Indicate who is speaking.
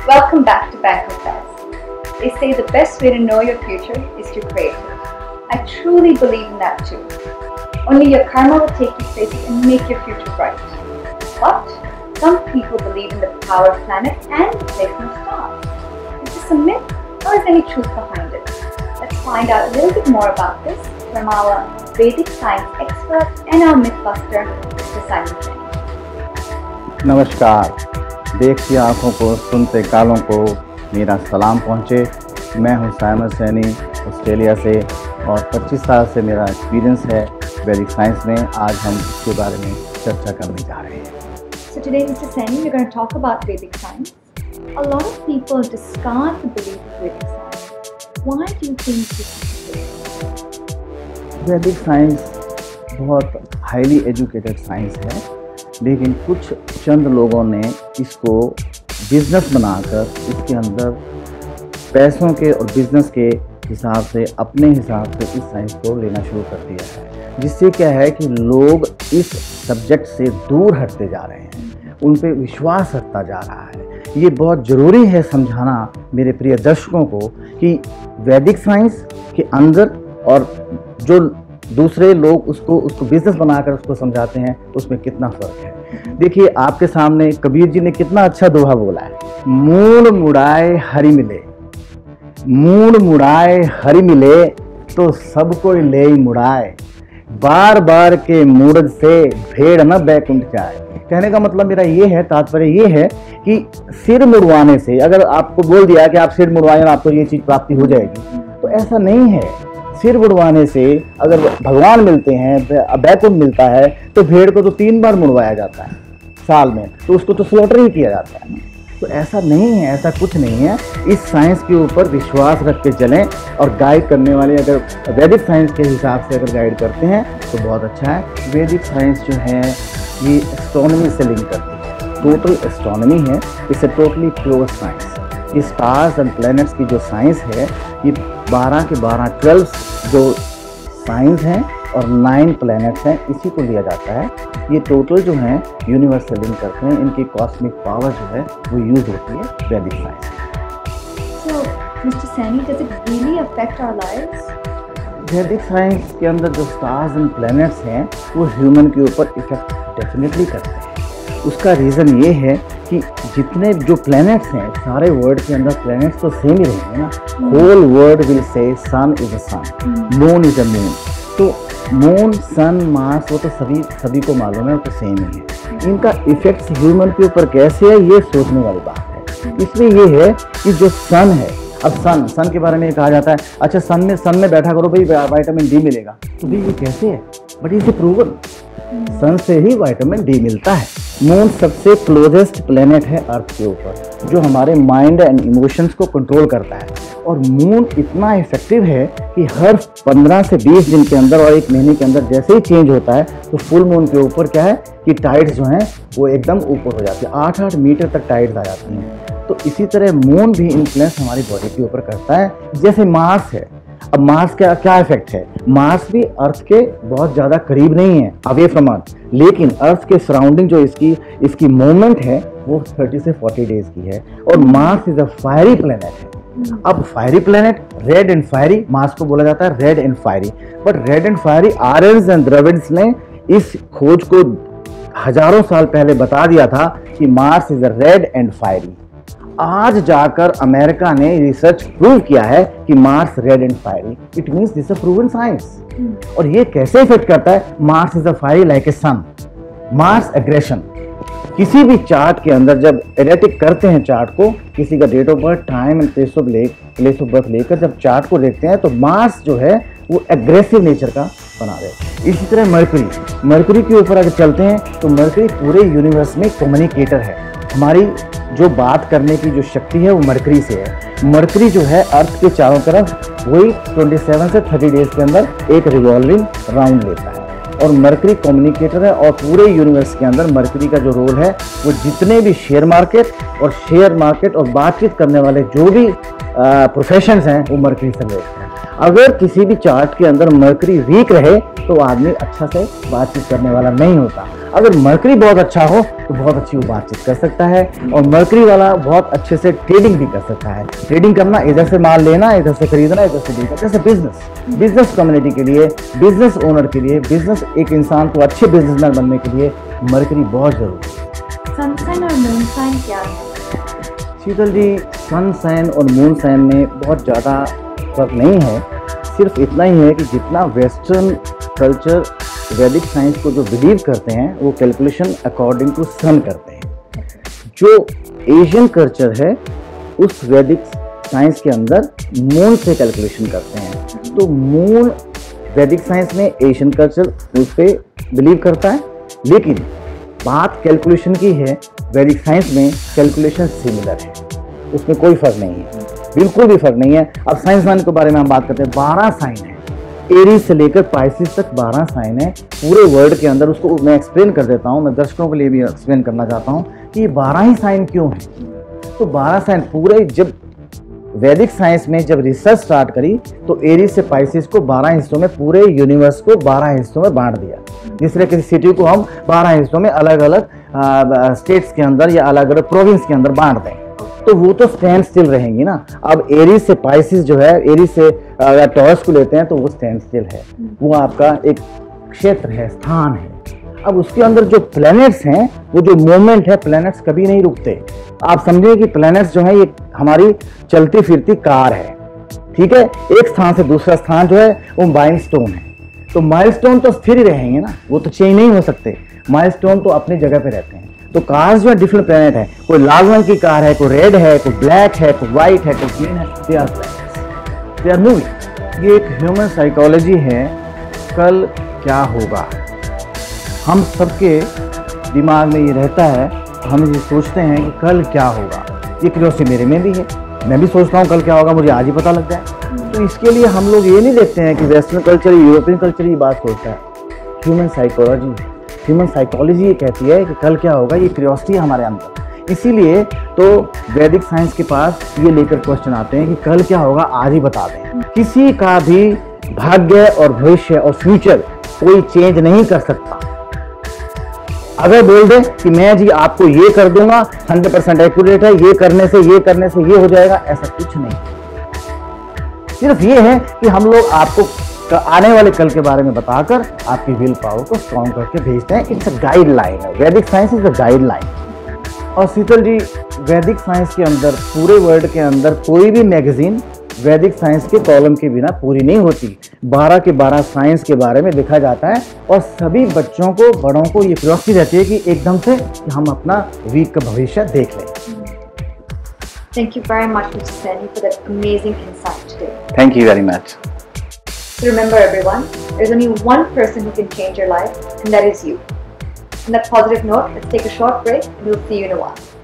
Speaker 1: Welcome back to Bank of Fest. They say the best way to know your future is to create it. I truly believe in that too. Only your karma will take you places and make your future bright. But some people believe in the power of planets and the placement of stars. Is this a myth or is there any truth behind it? Let's find out a little bit more about this from our Vedic science expert and our mythbuster, Mr. Simon Saini.
Speaker 2: नमस्कार, देखती आँखों को सुनते कालों को मेरा सलाम पहुँचे। मैं हूँ साइमन सैनी ऑस्ट्रेलिया से और 25 साल से मेरा एक्सपीरियंस है वैदिक साइंस में। आज हम इसके बारे में चर्चा करने जा रहे हैं।
Speaker 1: So today, Mr. Saini, we're going to talk about Vedic science. A lot of people discard the belief of Vedic science. Why do you think this is the case?
Speaker 2: वैदिक साइंस बहुत हाईली एजुकेटेड साइंस है, लेकिन कुछ चंद लोगों ने इसको business बनाकर इसके अंदर पैसों के और बिजनेस के हिसाब से अपने हिसाब से इस साइंस को लेना शुरू कर दिया है, जिससे क्या है कि लोग इस सब्जेक्ट से दूर हटते जा रहे हैं, उन पे विश्वास हटता जा रहा है। ये बहुत ज़रूरी है समझाना मेरे प्रिय दर्शकों को कि वैदिक साइंस के अंदर और जो दूसरे लोग उसको बिजनेस बनाकर उसको समझाते हैं उसमें कितना फ़र्क है। देखिए, आपके सामने कबीर जी ने कितना अच्छा दोहा बोला है, मूड़ मुड़ाए हरि मिले, मूड़ मुड़ाए हरि मिले तो सब कोई ले मुड़ाए, बार बार के मूड़ से भेड़ न बैकुंठ जाए। कहने का मतलब मेरा ये है, तात्पर्य ये है कि सिर मुड़वाने से, अगर आपको बोल दिया कि आप सिर मुड़वाएं और आपको ये चीज़ प्राप्ति हो जाएगी, तो ऐसा नहीं है। सिर मुड़वाने से अगर भगवान मिलते हैं, बैकुंठ मिलता है, तो भेड़ को तो 3 बार मुड़वाया जाता है साल में, तो उसको तो स्लॉटर ही किया जाता है। तो ऐसा नहीं है, ऐसा कुछ नहीं है। इस साइंस के ऊपर विश्वास रख के चलें और गाइड करने वाले अगर वैदिक साइंस के हिसाब से अगर गाइड करते हैं तो बहुत अच्छा है। वैदिक साइंस जो है ये एस्ट्रोनॉमी से लिंक करती है, टोटल एस्ट्रोनॉमी है, it's a totally pure science. ये स्टार्स एंड प्लैनेट्स की जो साइंस है, ये 12 के 12 जो साइंस हैं और 9 प्लैनेट्स हैं, इसी को लिया जाता है। ये टोटल जो हैं यूनिवर्स से लिंक करते हैं, इनकी कॉस्मिक पावर जो है वो यूज़ होती है वैदिक science.
Speaker 1: So, Mr. Saini, does it really affect our lives?
Speaker 2: वैदिक साइंस के अंदर जो स्टार्स एंड प्लैनेट्स हैं वो ह्यूमन के ऊपर इफेक्ट डेफिनेटली करते हैं। उसका रीज़न ये है कि जितने जो प्लैनेट्स हैं, सारे वर्ल्ड के अंदर प्लैनेट्स तो सेम ही रहेंगे ना। Whole world will say sun is a sun, moon is a moon. तो मून, सन, मार्स, वो तो सभी को मालूम है, वो तो सेम ही है। इनका इफेक्ट्स ह्यूमन के ऊपर कैसे है, ये सोचने वाली बात है। इसलिए ये है कि जो सन है, अब सन के बारे में कहा जाता है, अच्छा सन में बैठा करो भाई, विटामिन डी मिलेगा। तो भाई ये कैसे है? बट इसे प्रूवन, सन से ही विटामिन डी मिलता है। मून सबसे क्लोजेस्ट प्लेनेट है अर्थ के ऊपर, जो हमारे माइंड एंड इमोशंस को कंट्रोल करता है। और मून इतना इफेक्टिव है कि हर 15 से 20 दिन के अंदर और 1 महीने के अंदर जैसे ही चेंज होता है, तो फुल मून के ऊपर क्या है कि टाइड्स जो हैं वो एकदम ऊपर हो जाती है, 8-8 मीटर तक टाइड्स आ जाती हैं। तो इसी तरह मून भी इन्फ्लुएंस हमारी बॉडी के ऊपर करता है। जैसे मार्स है, अब मार्स का क्या इफेक्ट है? मार्स भी अर्थ के बहुत ज़्यादा करीब नहीं है, अवे फ्रॉम अर्थ, लेकिन अर्थ के सराउंडिंग जो इसकी मूवमेंट है वो 30 से 40 डेज की है। और Mars is a fiery planet है। अब fiery planet, red and fiery, Mars को बोला जाता है red and fiery. But red and fiery, Aryans and Dravids ने इस खोज को हजारों साल पहले बता दिया था कि Mars is a red and fiery. आज जाकर अमेरिका ने रिसर्च प्रूव किया है कि Mars red and fiery. It means this is proven science. और ये कैसे इफेक्ट करता है? Mars is a fiery like a sun. Mars aggression, किसी भी चार्ट के अंदर जब एरेटिक करते हैं चार्ट को, किसी का date of birth, time and place of birth लेकर जब चार्ट को देखते हैं, तो मार्स जो है वो एग्रेसिव नेचर का बना रहे। इसी तरह मरकरी के ऊपर अगर चलते हैं, तो मरकरी पूरे यूनिवर्स में कम्युनिकेटर है। हमारी जो बात करने की जो शक्ति है वो मरकरी से है। मरकरी जो है अर्थ के चारों तरफ वही 27 से 30 डेज के अंदर एक रिवॉल्विंग राउंड लेता है, और मरकरी कम्युनिकेटर है। और पूरे यूनिवर्स के अंदर मरकरी का जो रोल है, वो जितने भी शेयर मार्केट और बातचीत करने वाले जो भी प्रोफेशंस हैं, वो मरकरी से लेते हैं। अगर किसी भी चार्ट के अंदर मरकरी वीक रहे तो आदमी अच्छा से बातचीत करने वाला नहीं होता। अगर मरकरी बहुत अच्छा हो तो बहुत अच्छी वो बातचीत कर सकता है, और मरकरी वाला बहुत अच्छे से ट्रेडिंग भी कर सकता है। ट्रेडिंग करना, इधर से माल लेना, इधर से खरीदना, इधर से बेचना, जैसे बिजनेस कम्युनिटी के लिए, बिजनेस ओनर के लिए, बिजनेस एक इंसान को अच्छे बिजनेसमैन बनने के लिए मरकरी बहुत जरूरी है।
Speaker 1: सन साइन और मून साइन क्या है?
Speaker 2: शीतल जी, सन साइन और मून साइन में बहुत ज़्यादा फर्क नहीं है। सिर्फ इतना ही है कि जितना वेस्टर्न कल्चर वैदिक साइंस को जो बिलीव करते हैं वो कैलकुलेशन अकॉर्डिंग टू सन करते हैं। जो एशियन कल्चर है उस वैदिक साइंस के अंदर मून से कैलकुलेशन करते हैं। तो मून वैदिक साइंस में एशियन कल्चर उस पर बिलीव करता है, लेकिन बात कैलकुलेशन की है, वैदिक साइंस में कैलकुलेशन सिमिलर है, उसमें कोई फर्क नहीं है, बिल्कुल भी फर्क नहीं है। अब साइंस वाइन के बारे में हम बात करते हैं। 12 साइन है, एरीज से लेकर पाइसिस तक 12 साइन है पूरे वर्ल्ड के अंदर। उसको मैं एक्सप्लेन कर देता हूँ, मैं दर्शकों के लिए भी एक्सप्लेन करना चाहता हूँ कि ये 12 ही साइन क्यों है। तो 12 साइन पूरे, जब वैदिक साइंस में जब रिसर्च स्टार्ट करी तो एरीज से पाइसिस को 12 हिस्सों में, पूरे यूनिवर्स को 12 हिस्सों में बांट दिया। जिस तरह किसी सिटी को हम 12 हिस्सों में अलग अलग स्टेट्स के अंदर या अलग अलग प्रोविंस के अंदर बांट दें, तो वो तो स्टैंड स्टिल रहेंगी ना। अब एरीज से पाइसिस जो है, एरीज से टॉरस को लेते हैं तो वो स्टैंड स्टिल है, वो आपका एक क्षेत्र है, स्थान है। अब उसके अंदर जो प्लैनेट्स हैं, वो जो मूवमेंट है, प्लैनेट्स कभी नहीं रुकते। आप समझिए कि प्लैनेट्स जो है ये हमारी चलती फिरती कार है, ठीक है। एक स्थान से दूसरा स्थान जो है वो माइलस्टोन है। तो माइलस्टोन तो स्थिर ही रहेंगे ना, वो तो चेंज नहीं हो सकते। माइलस्टोन तो अपनी जगह पे रहते हैं। तो कार्स जो है डिफरेंट प्लैनेट है, कोई लाल रंग की कार है, कोई रेड है, कोई ब्लैक है, कोई व्हाइट है, कोई ग्रीन है, they are planets, they are moving. ये एक ह्यूमन साइकोलॉजी है, कल क्या होगा। हम सबके दिमाग में ये रहता है, हम ये सोचते हैं कि कल क्या होगा। ये क्यूरियोसिटी मेरे में भी है, मैं भी सोचता हूँ कल क्या होगा, मुझे आज ही पता लग जाए। तो इसके लिए हम लोग ये नहीं देखते हैं कि वेस्टर्न कल्चर, यूरोपियन कल्चर ये बात सोचता है। ह्यूमन साइकोलॉजी ये कहती है कि कल क्या होगा, ये क्यूरियोसिटी है हमारे अंदर। इसीलिए तो वैदिक साइंस के पास ये लेकर क्वेश्चन आते हैं कि कल क्या होगा, आज ही बता दें। किसी का भी भाग्य और भविष्य और फ्यूचर कोई चेंज नहीं कर सकता। अगर बोल दे कि मैं जी आपको ये कर दूंगा, 100% एक्यूरेट है, ये करने से ये हो जाएगा, ऐसा कुछ नहीं। सिर्फ ये है कि हम लोग आपको आने वाले कल के बारे में बताकर आपकी विल पावर को स्ट्रॉन्ग करके भेजते हैं। इट्स अ गाइडलाइन है, वैदिक साइंस इज अ गाइडलाइन। और शीतल जी, वैदिक साइंस के अंदर, पूरे वर्ल्ड के अंदर कोई भी मैगजीन वैदिक साइंस के कॉलम के बिना पूरी नहीं होती। 12 के 12 साइंस के बारे में लिखा जाता है, और सभी बच्चों को, बड़ों को ये क्यूरियोसिटी रहती है कि एकदम से कि हम अपना वीक का भविष्य देख लें।
Speaker 1: Thank you very much, Mr. Saini, for that amazing insight today.
Speaker 2: Thank you very much.
Speaker 1: So remember everyone, there's only one person who can change your life, and that is you. On that positive note, let's take a short break and we'll see you in a while.